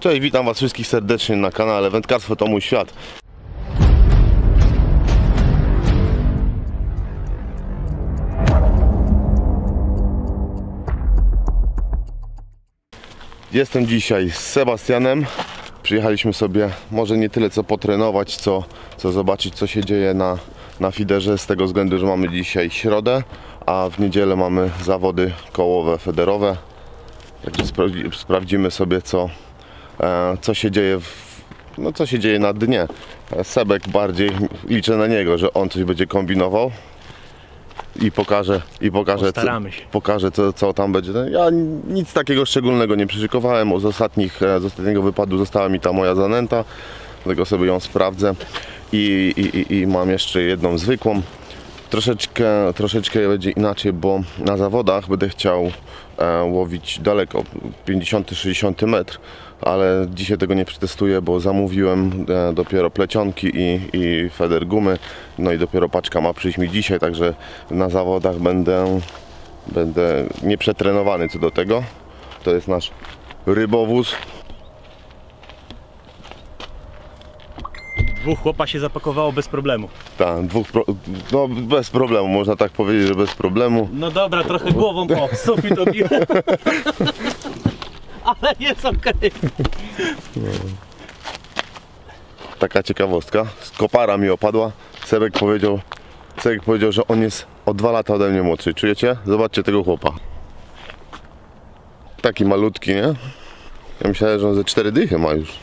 Cześć, witam Was wszystkich serdecznie na kanale Wędkarstwo to mój świat. Jestem dzisiaj z Sebastianem. Przyjechaliśmy sobie może nie tyle co potrenować, co zobaczyć, co się dzieje na feederze, z tego względu, że mamy dzisiaj środę, a w niedzielę mamy zawody kołowe, federowe. Także sprawdzimy sobie, co się dzieje co się dzieje na dnie. Sebek bardziej liczę na niego, że on coś będzie kombinował i pokaże co tam będzie. Ja nic takiego szczególnego nie przyszykowałem. Z ostatniego wypadu została mi ta moja zanęta, dlatego sobie ją sprawdzę i mam jeszcze jedną zwykłą. Troszeczkę będzie inaczej, bo na zawodach będę chciał łowić daleko, 50-60 metr, ale dzisiaj tego nie przetestuję, bo zamówiłem dopiero plecionki i feder gumy, no i dopiero paczka ma przyjść mi dzisiaj, także na zawodach będę nieprzetrenowany co do tego. To jest nasz rybowóz. Dwóch chłopa się zapakowało bez problemu. Tak, no bez problemu, można tak powiedzieć, że bez problemu. No dobra, trochę głową po sufit obiłem. Ale jest okej. Taka ciekawostka, kopara mi opadła. Sebek powiedział, że on jest o 2 lata ode mnie młodszy. Czujecie? Zobaczcie tego chłopa. Taki malutki, nie? Ja myślałem, że on ze 4 dychy ma już.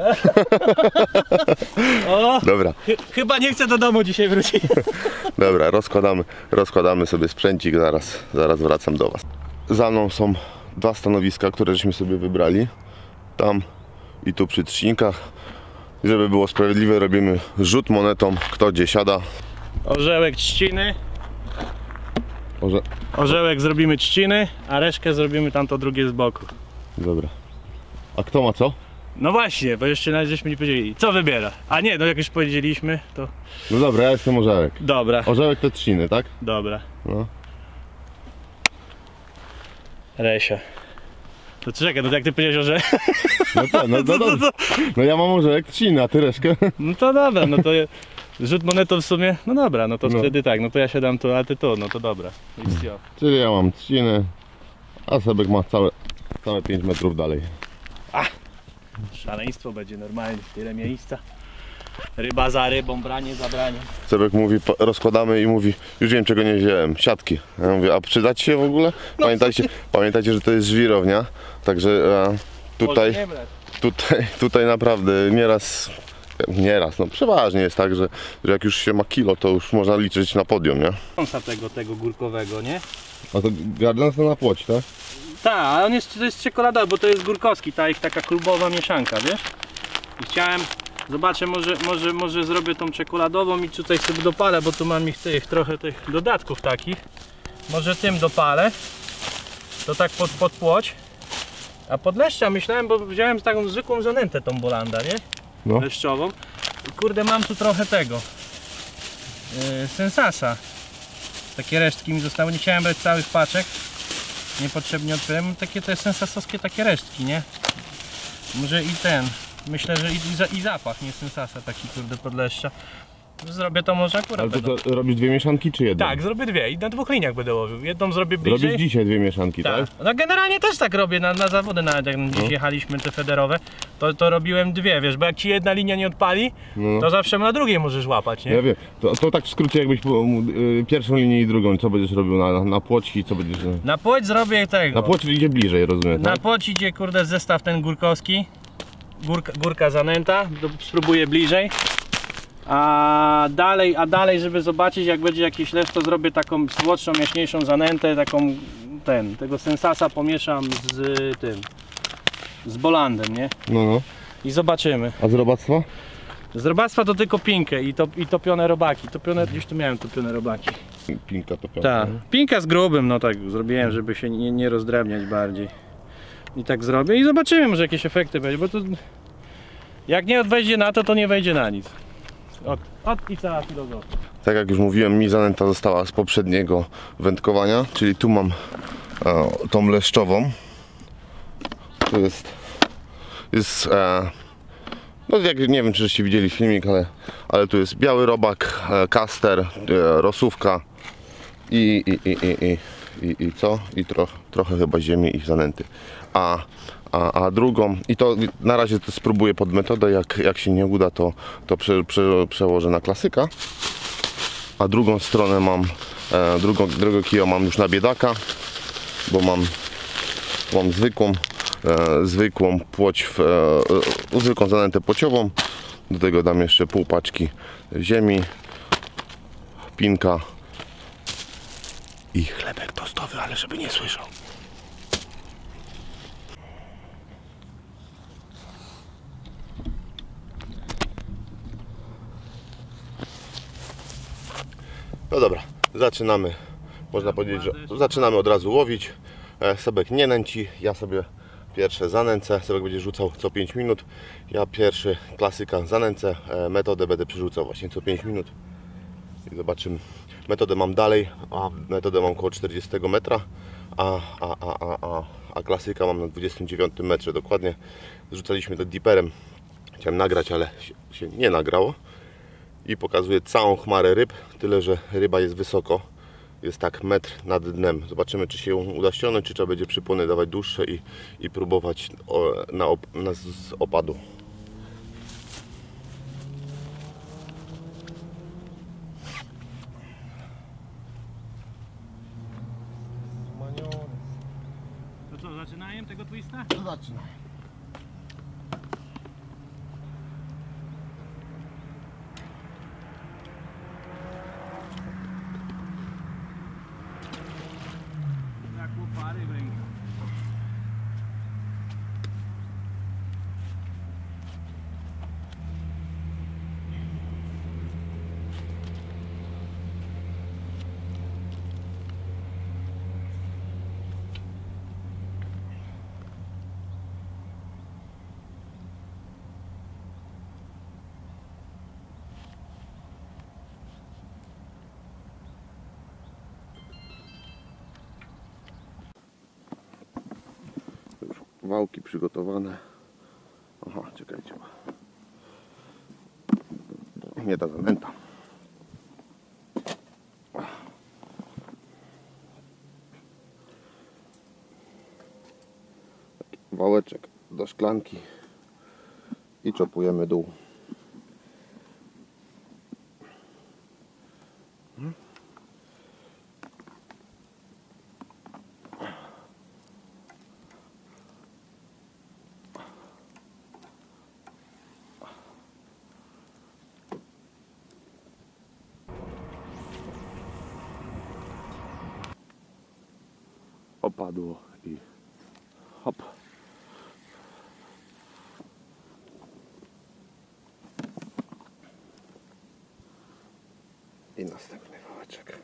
O, dobra. Chyba nie chcę do domu dzisiaj wrócić. Dobra, rozkładamy sobie sprzęcik, zaraz wracam do Was. Za mną są 2 stanowiska, które żeśmy sobie wybrali. Tam i tu przy trzcinkach. Żeby było sprawiedliwe, robimy rzut monetą, kto gdzie siada. Orzełek trzciny. Orzełek zrobimy trzciny, a resztkę zrobimy tamto drugie z boku. Dobra. A kto ma co? No właśnie, bo jeszcze nawet żeśmy nie powiedzieli, co wybiera. A nie, no jak już powiedzieliśmy, to... No dobra, ja jestem orzełek. Dobra. Orzełek to trzciny, tak? Dobra. No. Resia. To czekaj, no jak ty powiedziałeś, że... No co, no ja mam orzełek trzciny, a ty reszkę? No to dobra, no to rzut monetą w sumie, no dobra, no to wtedy tak, no to ja siadam tu, a ty tu, no to dobra. Czyli ja mam trzciny, a Sebek ma całe 5 metrów dalej. Szaleństwo będzie normalnie, tyle miejsca. Ryba za rybą, branie za braniem. Sebek mówi, rozkładamy i mówi, już wiem czego nie wziąłem, siatki. Ja mówię, a przydać się w ogóle? Pamiętajcie, że to jest żwirownia, także tutaj naprawdę nieraz, no przeważnie jest tak, że jak już się ma kilo, to już można liczyć na podium, nie? Kąsa tego górkowego, nie? A to gardens to na płoć, tak? Tak, ale to jest czekoladowy, bo to jest górkowski, taka klubowa mieszanka, wiesz? I chciałem, zobaczę, może zrobię tą czekoladową i tutaj sobie dopalę, bo tu mam trochę tych dodatków takich. Może tym dopalę, to tak pod płoć. A pod leszcza myślałem, bo wziąłem taką zwykłą zanętę, tą Bolanda, nie? No. Leszczową. I kurde, mam tu trochę tego Sensasa. Takie resztki mi zostały, nie chciałem brać całych paczek. Niepotrzebnie odpyłem, takie te sensasowskie takie resztki, nie? Może i myślę, że i zapach, nie sensasa taki kurde podleszcza. Zrobię to może akurat. Ale to robisz 2 mieszanki czy jedną? Tak, zrobię 2 i na 2 liniach będę łowił. Jedną zrobię bliżej. Robisz dzisiaj 2 mieszanki, tak? No generalnie też tak robię na zawody, nawet jak dziś jechaliśmy te federowe, to robiłem 2, wiesz, bo jak ci jedna linia nie odpali, to zawsze na drugiej możesz łapać, nie? Ja wiem, to tak w skrócie jakbyś pierwszą linię i drugą, co będziesz robił na płoć i co będziesz... Na płoć zrobię tego. Na płoć idzie bliżej, rozumiem, tak? Na płoć idzie kurde zestaw ten górkowski, górka zanęta, spróbuję bliżej. A dalej, żeby zobaczyć, jak będzie jakiś leszcz, to zrobię taką słodszą, jaśniejszą zanętę, tego Sensasa pomieszam z Bolandem, nie? No. I zobaczymy. A z robactwa? Z robactwa to tylko pinkę i topione robaki. Gdzieś tu miałem topione robaki. Pinka topiona. Tak, pinka z grubym, no tak zrobiłem, żeby się nie rozdrabniać bardziej. I tak zrobię i zobaczymy, może jakieś efekty będzie, bo to... Jak nie wejdzie na to nie wejdzie na nic. I cała filozofia. Tak jak już mówiłem, mi zanęta została z poprzedniego wędkowania, czyli tu mam tą leszczową. To jest Jest, no jak nie wiem, czy żeście widzieli filmik, ale tu jest biały robak, kaster, rosówka i co? I trochę chyba ziemi i zanęty. A drugą, i to na razie to spróbuję pod metodę, jak się nie uda, to przełożę na klasyka. A drugą stronę mam, drugiego kija mam już na biedaka, bo mam zwykłą płoć, zwykłą zanętę płociową. Do tego dam jeszcze pół paczki ziemi, pinka i chlebek tostowy, ale żeby nie słyszał. No dobra, zaczynamy. Można powiedzieć, że zaczynamy od razu łowić. Sebek nie nęci, ja sobie pierwsze zanęcę. Sebek będzie rzucał co 5 minut. Ja pierwszy klasyka zanęcę. Metodę będę przerzucał właśnie co 5 minut. I zobaczymy. Metodę mam dalej, a metodę mam około 40 metra, a klasyka mam na 29 metrze dokładnie. Zrzucaliśmy to diperem. Chciałem nagrać, ale się nie nagrało. I pokazuje całą chmarę ryb, tyle że ryba jest wysoko, jest tak metr nad dnem. Zobaczymy, czy się ją uda ściągnąć, czy trzeba będzie przypłony dawać dłuższe i próbować z opadu. To co, zaczynajem tego twista? To zaczynaj. Jak łopary węgla. Wałki przygotowane. Aha, czekajcie. Nie ta zanęta. Wałeczek do szklanki i czopujemy dół. Opadło i hop. I następny wałeczek.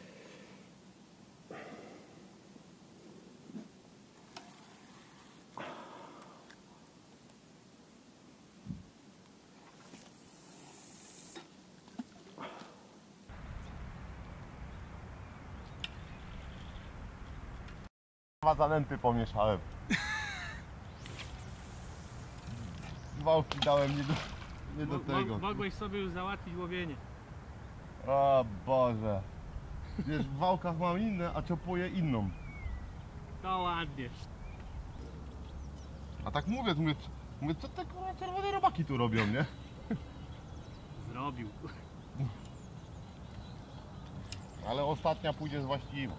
Dwa zanęty pomieszałem. Wałki dałem nie do tego. Mogłeś sobie już załatwić łowienie. O Boże. Wiesz, w wałkach mam inne, a czopuję inną. To ładnie. A tak mówię, co te kurwa czerwone robaki tu robią, nie? Zrobił. Ale ostatnia pójdzie z właściwą.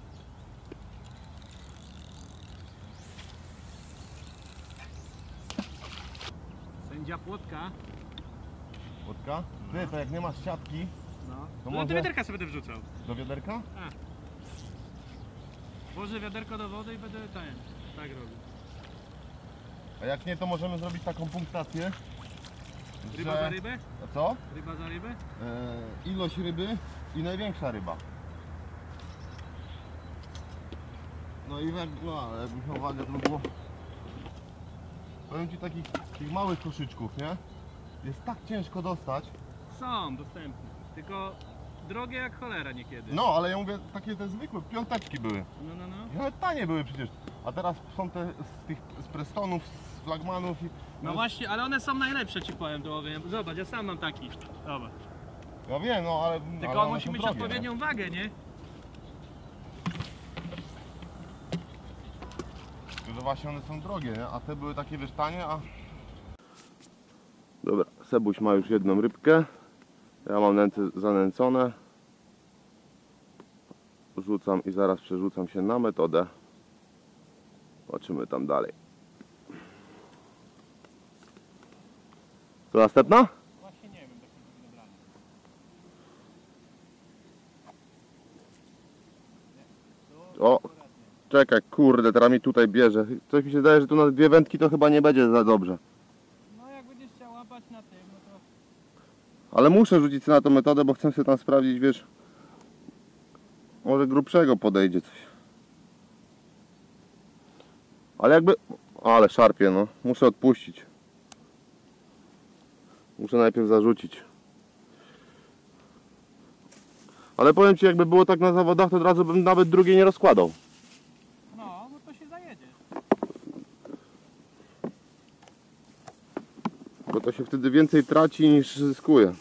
Sędzia Płotka. Wódka? Ty, to jak nie masz siatki, No. To No może- do wiaderka sobie będę wrzucał. do wiaderka? Włożę wiaderko do wody i będę tak robił. A jak nie, to możemy zrobić taką punktację, Ryba za rybę? A co? Ryba za rybę? Ilość ryby i największa ryba. No i jakbyś miał uwagę, to by było... Powiem Ci, takich małych koszyczków, nie? Jest tak ciężko dostać. Są dostępne. Tylko drogie jak cholera niekiedy. No, ale ja mówię, takie te zwykłe piąteczki były. No. I nawet tanie były przecież. A teraz są te z Prestonów, flagmanów. No właśnie, ale one są najlepsze, ci powiem, do łowienia. Zobacz, ja sam mam taki. Dobra. Ja wiem, no ale... Tylko ale on one musi są mieć drogie, odpowiednią wagę, nie? Tylko, że właśnie one są drogie, nie? A te były takie, wiesz, tanie, a... Dobra, Sebuś ma już jedną rybkę. Ja mam nęty zanęcone. Rzucam i zaraz przerzucam się na metodę. Zobaczymy tam dalej. To następna? Właśnie nie wiem, taki wybrany. O, czekaj, kurde, teraz mi tutaj bierze. Coś mi się zdaje, że tu na dwie wędki to chyba nie będzie za dobrze. No jak będziesz chciał łapać na tym, no to... Ale muszę rzucić sobie na tą metodę, bo chcę sobie tam sprawdzić, wiesz, może grubszego podejdzie coś. Ale jakby... Ale szarpie, no. Muszę odpuścić. Muszę najpierw zarzucić. Ale powiem Ci, jakby było tak na zawodach, to od razu bym nawet drugiej nie rozkładał. No, bo to się zajedzie. Bo to się wtedy więcej traci niż zyskuje.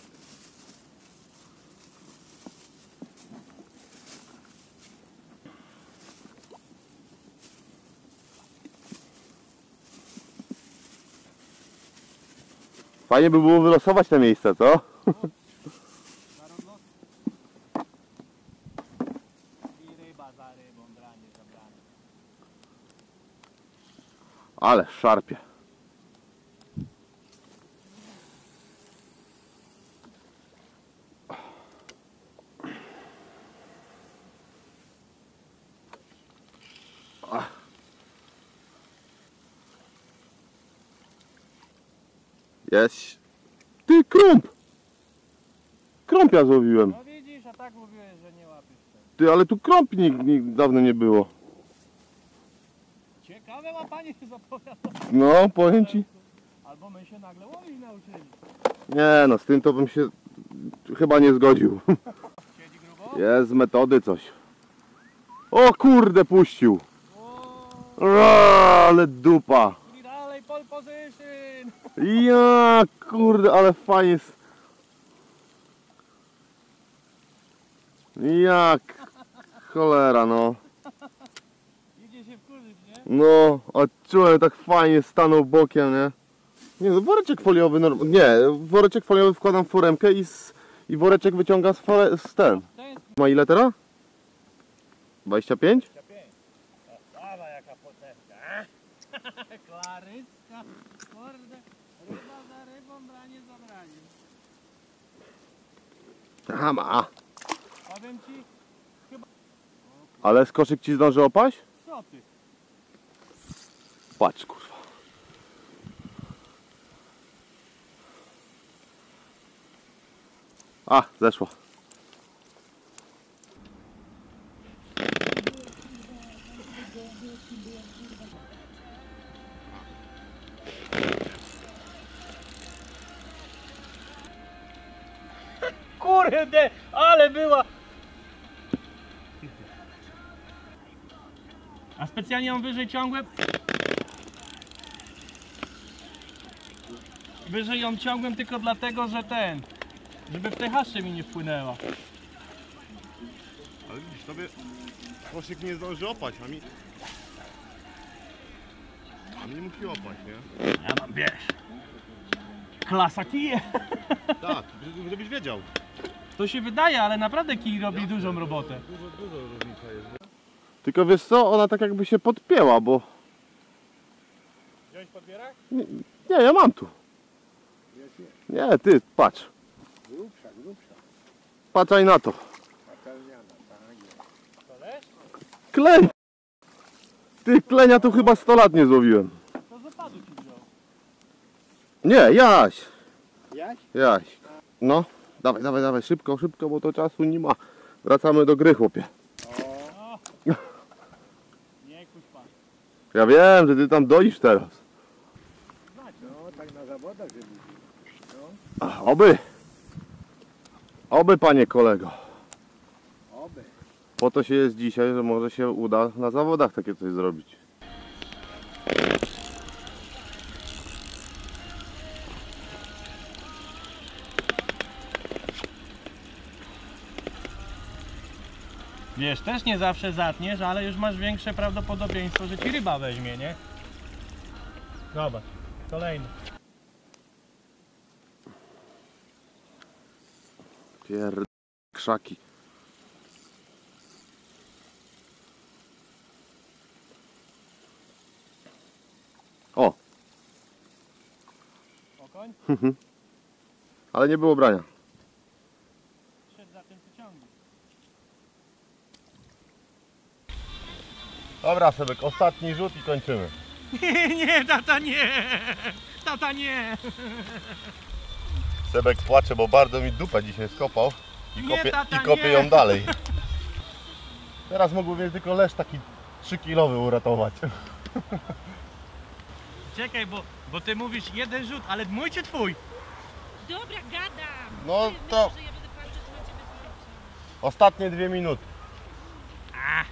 Fajnie by było wylosować te miejsca, co? I ryba za rybą, branie za branie. Ale szarpie. Jest. Ty, krąb! Krąpia złowiłem. No widzisz, a tak mówiłeś, że nie łapiesz tego. Ty, ale tu krąp dawno nie było. Ciekawe łapanie się zapowiada. No, powiem Ci. Albo my się nagle łowić nauczyli. Nie no, z tym to bym się chyba nie zgodził. Siedzi grubo? Jest z metody coś. O kurde, puścił. O, Ale dupa. i dalej pole position. Ja kurde, ale fajnie. Jak cholera, no. Idzie się wkurzyć, nie? No, a czułem, tak fajnie stanął bokiem, nie? Nie, no woreczek foliowy, nie, woreczek foliowy wkładam w foremkę i woreczek wyciąga z ten. To jest Ma ile teraz? 25? 25. O, dawa jaka potęga. Klaryska. Kurde. Ryba za rybą, branie za braniem. Aha, ma. Powiem ci, Ale skoszyk Ci zdąży opaść? co ty? Patrz, kurwa. A, zeszła. Kurde, ale była. A specjalnie ją wyżej ciągłem. Wyżej ją ciągłem tylko dlatego, że żeby w tej haszcze mi nie wpłynęła. Ale widzisz, tobie koszyk nie zdąży opaść, a mi musi opaść, nie? Ja mam, wiesz, klasa kije. Tak, żebyś wiedział. To się wydaje, ale naprawdę kij robi dużą robotę. Dużo różnica jest. Tylko wiesz co, ona tak jakby się podpięła, bo... Wziąć podbierak? Nie, ja mam tu. Nie, ty, patrz. Grubsza. Patrzaj na to. Patelniana, tak jest. To leż? Kleń! Ty, klenia tu chyba 100 lat nie złowiłem. To z opadu ci wziął. Nie, Jaś. Jaś? Jaś. No, dawaj, szybko, bo to czasu nie ma. Wracamy do gry, chłopie. O. Nie kuś pan. Ja wiem, że ty tam doisz teraz. No, tak na zawodach, żeby... Ach, Oby, panie kolego. Oby. Po to się jest dzisiaj, że może się uda na zawodach takie coś zrobić. Wiesz, też nie zawsze zatniesz, ale już masz większe prawdopodobieństwo, że ci ryba weźmie, nie? Zobacz, kolejny. Krzaki. O, Okoń? ale nie było brania. Szedł za tym pociągiem. Dobra, Sebek, ostatni rzut i kończymy. Nie, tata nie! Tata nie! Sebek płacze, bo bardzo mi dupę dzisiaj skopał i Nie, tata, kopie nie. ją dalej. Teraz mógłbym tylko lesz taki 3-kilowy uratować. Czekaj, bo ty mówisz jeden rzut, ale mój czy twój? Dobra, gadam. No Ty to- myślisz, że ja będę patrzeć na ciebie z oczu. Ostatnie 2 minuty. A.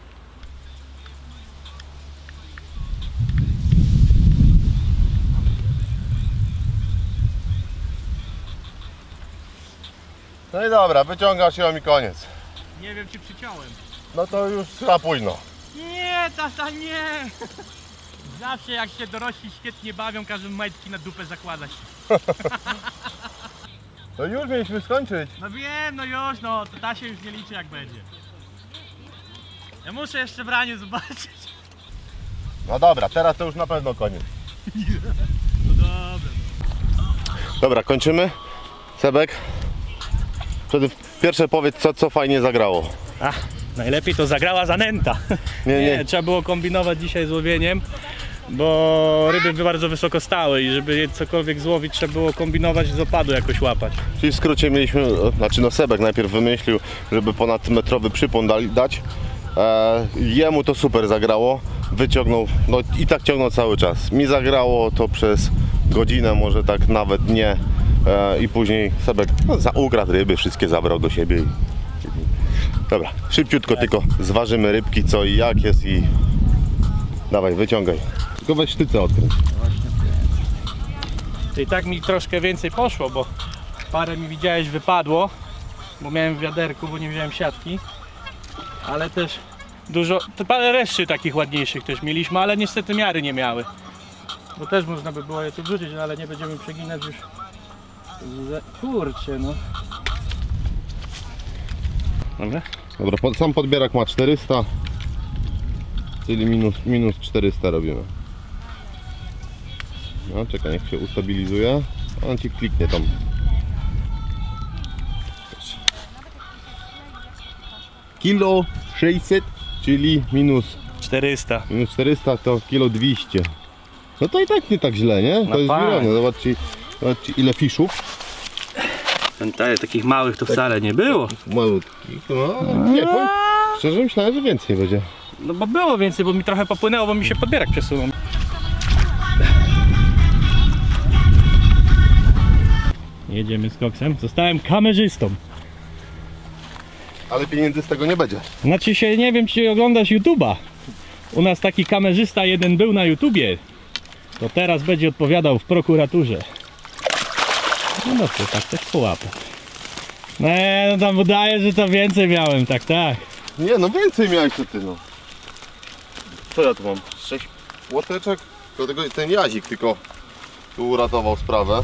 No i dobra, wyciągasz ją i koniec. Nie wiem, czy przyciąłem. No to już za późno. Nie, tata, nie! Zawsze jak się dorośli świetnie bawią, każą majtki na dupę zakładać. To już mieliśmy skończyć. No wiem, no już, no, to ta się już nie liczy jak będzie. Ja muszę jeszcze branie zobaczyć. No dobra, teraz to już na pewno koniec. No dobra. Dobra, kończymy. Sebek, pierwsze powiedz, co fajnie zagrało. Ach, najlepiej to zagrała zanęta. Nie. Trzeba było kombinować dzisiaj z łowieniem, bo ryby by bardzo wysoko stały i żeby je cokolwiek złowić, trzeba było kombinować z opadu jakoś łapać. Czyli w skrócie mieliśmy, znaczy no Sebek najpierw wymyślił, żeby ponadmetrowy przypon dać. Jemu to super zagrało, wyciągnął, no i tak ciągnął cały czas. Mi zagrało to przez godzinę, może tak nawet nie. I później Sebek ukradł ryby, wszystkie zabrał do siebie. Dobra, szybciutko tylko zważymy rybki, co i jak jest i dawaj, wyciągaj. Tylko weź sztycę odkręć. I tak mi troszkę więcej poszło, bo parę mi widziałeś wypadło, bo miałem w wiaderku, bo nie wziąłem siatki. Ale też dużo, to parę reszty takich ładniejszych też mieliśmy, ale niestety miary nie miały. Bo też można by było je tu wrzucić, no ale nie będziemy przeginać już. Kurczę, no. Dobra. Dobra, sam podbierak ma 400, czyli minus 400 robimy. No czekaj, niech się ustabilizuje, on ci kliknie tam. Kilo 600, czyli minus 400. 400 to kilo 200. No to i tak nie tak źle, nie? To No jest fajnie. wirowne, zobaczcie ile fiszów. Takich małych to wcale nie było. Malutkich, no nie, powiem, szczerze myślałem, że więcej będzie. No bo było więcej, bo mi trochę popłynęło, bo mi się podbierak przesunął. Jedziemy z koksem. Zostałem kamerzystą. Ale pieniędzy z tego nie będzie. Znaczy się, nie wiem czy oglądasz YouTube'a. U nas taki kamerzysta jeden był na YouTubie. To teraz będzie odpowiadał w prokuraturze. No to tak też połapę. No tam udaje, że to więcej miałem, tak. Nie, no więcej miałeś to ty, no. Co ja tu mam? 6 łoteczek? To tego, ten jazik tylko tu uratował sprawę.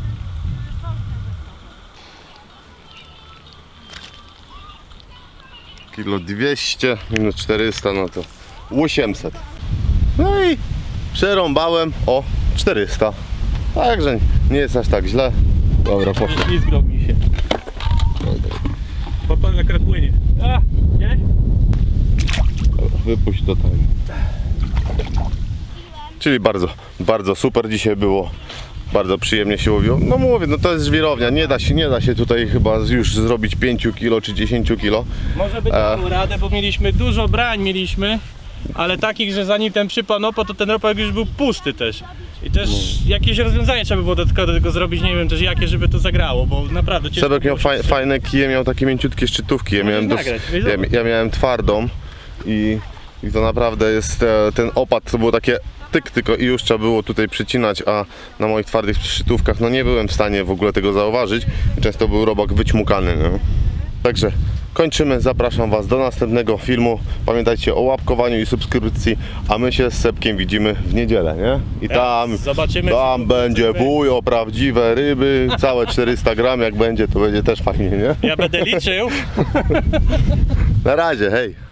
Kilo 200 minus 400, no to 800. No i przerąbałem o 400. Także nie jest aż tak źle. Dobra, poszło. Ślizgnął mi się. Popatrz jak płynie. A, gdzieś? Wypuść to tam. Czyli bardzo super dzisiaj było. Bardzo przyjemnie się łowiło. No mówię, no to jest żwirownia. Nie da się tutaj chyba już zrobić 5 kilo czy 10 kilo. Może by dało radę, bo mieliśmy dużo brań ale takich, że zanim ten przypał to ten ropak już był pusty też. I też jakieś rozwiązanie trzeba by było do tego zrobić, nie wiem też jakie, żeby to zagrało, bo naprawdę ciężko. Sebek miał było się fajne kije, miał takie mięciutkie szczytówki. Ja miałem twardą i to naprawdę jest ten opad, to było takie tyk tylko i już trzeba było tutaj przycinać, a na moich twardych szczytówkach no nie byłem w stanie w ogóle tego zauważyć. Często był robak wyćmukany. No. Także kończymy. Zapraszam Was do następnego filmu. Pamiętajcie o łapkowaniu i subskrypcji, a my się z Sepkiem widzimy w niedzielę, nie? I tam, zobaczymy, tam czy będzie ryby. bujo, prawdziwe ryby, całe 400 gram, jak będzie, to będzie też fajnie, nie? Ja będę liczył. Na razie, hej!